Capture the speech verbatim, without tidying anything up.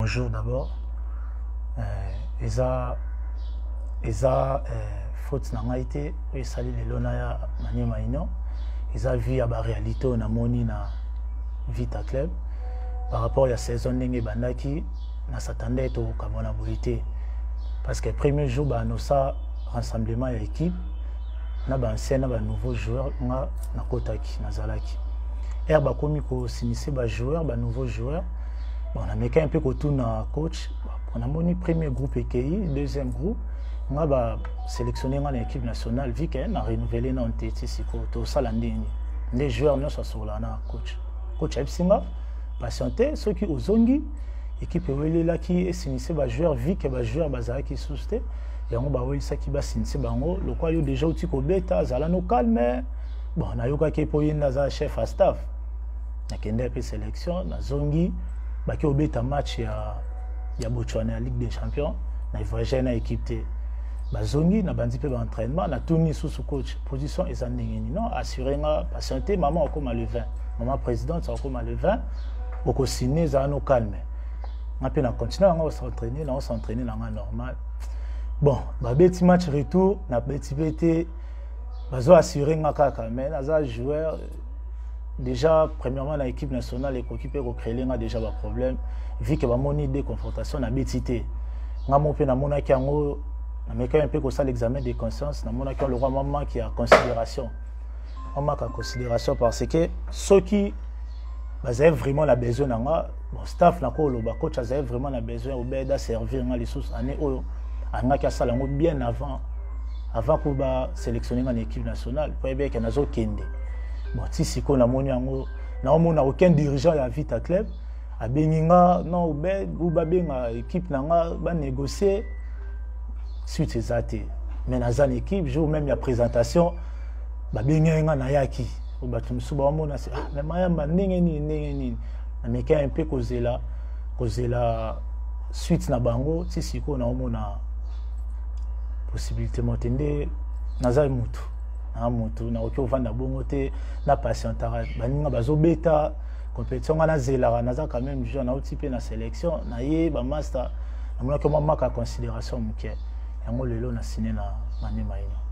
bonjour d'abord. Eza eza faute na ngai te oyo esali lelo na ya Maniema Union. Eza vu ya ba réalité na moni na Vita Club par rapport à la saison ndenge bandaki na s'attendait to kamona boité parce que premier jour ba nosa rassemblement ya équipe na ba ancien na ba nouveaux joueurs nga na kotaki na zalaki er ba komi ko sinisi ba joueurs ba nouveaux joueurs bon on a meka un peu ko tuna coach on a moni premier groupe E K I deuxième groupe nga ba sélectionner nga na équipe nationale vu que na renouveler na nteti siko to sala ndenge les joueurs no so la na coach coach Epsinga patienté ceux qui ozongi équipe wele là qui sinisi ba joueurs vu que ba joueurs bazala qui sousté et on ba wele ça qui ba sinisi bango le quoi yo déjà uti ko beta zala no calme bon na yoka ke po yenda za chef à staff na kende pe sélection na zongi ba ki obeta match ya ya Botswana ya Ligue des Champions na voyager na équipe te ba zongi na bandi pe ba entraînement na tourni sous sous coach position ezandingi non assurer nga patienté maman comme le vingt maman présidente ça comme le vingt au signer za no calme na pe na continuer on s'entraîner na on s'entraîner na normal bon ba beti match retour na beti beti bazo assurer nga kaka mais na joueur déjà premièrement la équipe nationale et équipe ko créer nga déjà ba problème vu que ba moni des confrontations na betité nga mo pe na mona ki yango na meka un peu ko ça l'examen de conscience na mona ki le roi maman qui a considération on marque en considération parce que ceux qui avaient vraiment la besoin nga bon staff na ko lo ba coach avait vraiment la besoin au beda servir nga les sous année oyo anga ki sala ngo bien avant avant ko ba sélectionner en équipe nationale pour bien que nazo kende bon si siko na moni yango na omona aucun dirigeant ya Vita Club a beninga non be ou ba benga équipe nanga ba négocier suite ezate mais na zan équipe jour même la présentation ba benga na yaki ou ba tumsu ba omona c'est mais mayamba ndenge ni ndenge ni na meka un peu kozela kozela suite na bango si siko na omona possibilité motende na za mutu na mutu na oki ovanda bongo te na patientara baninga bazobeta compétition na zela na za quand même joueur na otipé na sélection na ye ba master na mona que mama ka considération muke yango lelo na signé na Maniema Union.